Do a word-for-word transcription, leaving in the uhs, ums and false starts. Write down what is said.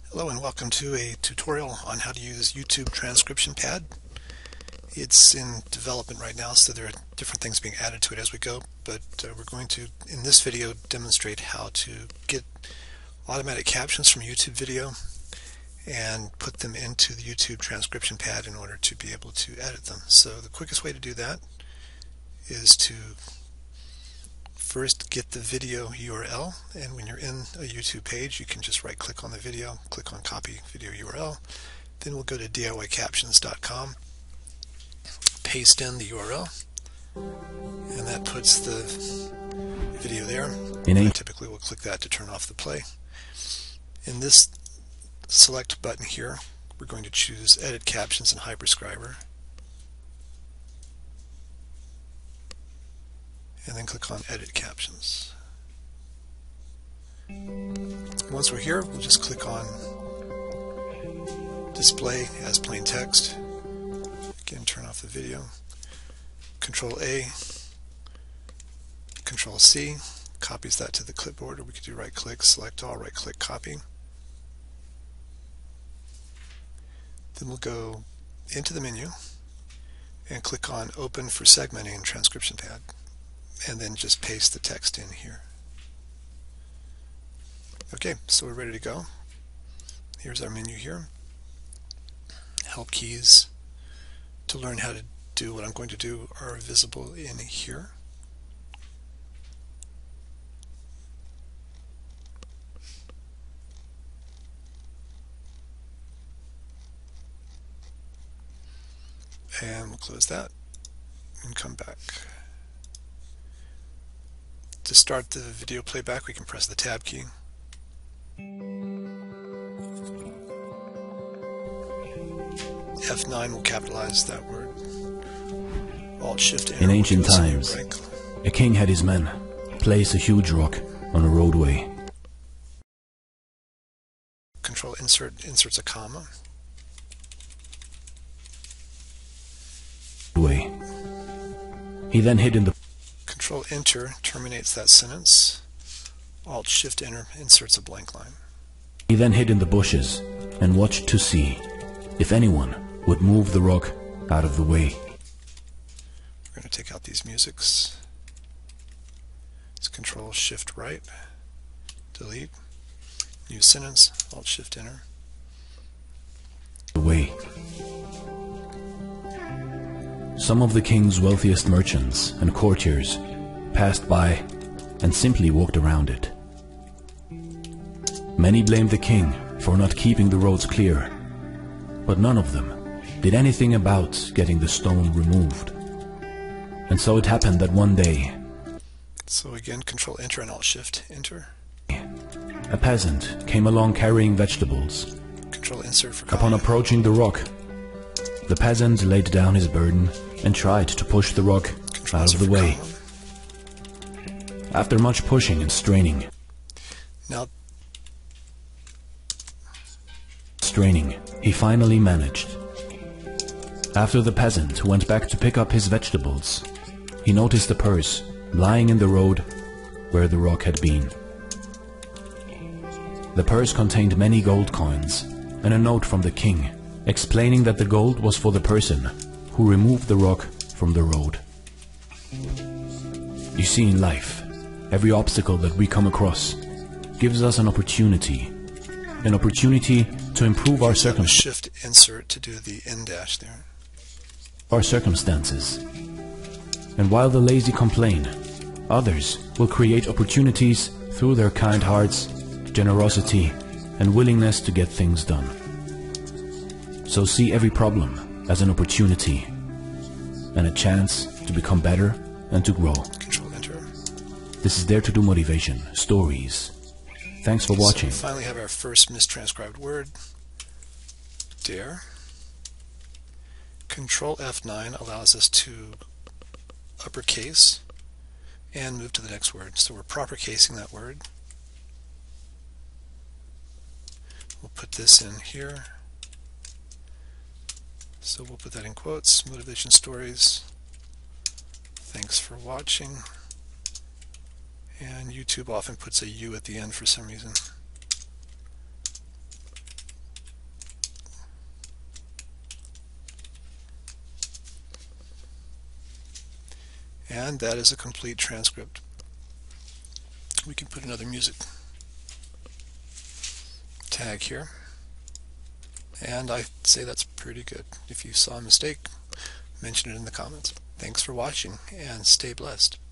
Hello and welcome to a tutorial on how to use YouTube Transcription Pad. It's in development right now, so there are different things being added to it as we go, but uh, we're going to, in this video, demonstrate how to get automatic captions from a YouTube video and put them into the YouTube Transcription Pad in order to be able to edit them. So the quickest way to do that is to first get the video U R L, and when you're in a YouTube page you can just right click on the video, click on copy video U R L, then we'll go to D I Y captions dot com, paste in the U R L, and that puts the video there. And I typically will click that to turn off the play. In this select button here we're going to choose Edit Captions in Hyperscriber, and then click on Edit Captions. Once we're here, we'll just click on Display as Plain Text. Again, turn off the video. Control A, Control C, copies that to the clipboard, or we could do right click, select all, right click, copy. Then we'll go into the menu and click on Open for Segmenting in Transcription Pad, and then just paste the text in here. Okay, so we're ready to go. Here's our menu here. Help keys to learn how to do what I'm going to do are visible in here. And we'll close that and come back. To start the video playback, we can press the Tab key. F nine will capitalize that word. Alt Shift Enter. In ancient times, a king had his men place a huge rock on a roadway. Control Insert inserts a comma. Way. He then hid in the Control Enter terminates that sentence. Alt Shift Enter inserts a blank line. He then hid in the bushes and watched to see if anyone would move the rock out of the way. We're going to take out these musics. It's Control Shift Right, delete, new sentence, Alt Shift Enter. The way. Some of the king's wealthiest merchants and courtiers passed by and simply walked around it. Many blamed the king for not keeping the roads clear, but none of them did anything about getting the stone removed. And so it happened that one day, so again, Control Enter and Alt Shift Enter, a peasant came along carrying vegetables. Control Insert for Upon approaching the rock, the peasant laid down his burden and tried to push the rock Control out of the way. Column. After much pushing and straining, now straining, he finally managed. After the peasant went back to pick up his vegetables, he noticed a purse lying in the road where the rock had been. The purse contained many gold coins and a note from the king explaining that the gold was for the person who removed the rock from the road. You see, in life, every obstacle that we come across gives us an opportunity, an opportunity to improve our circumstances. Shift Insert to do the in dash there. Our circumstances. And while the lazy complain, others will create opportunities through their kind hearts, generosity, and willingness to get things done. So see every problem as an opportunity and a chance to become better and to grow. Control Enter. This is Dare to Do Motivation Stories. Thanks for watching. So we finally have our first mistranscribed word, dare. Control F nine allows us to uppercase and move to the next word. So we're proper casing that word. We'll put this in here. So we'll put that in quotes, motivation stories. Thanks for watching. And YouTube often puts a U at the end for some reason. And that is a complete transcript. We can put another music tag here, and I say that's pretty good. If you saw a mistake, mention it in the comments. Thanks for watching, and stay blessed.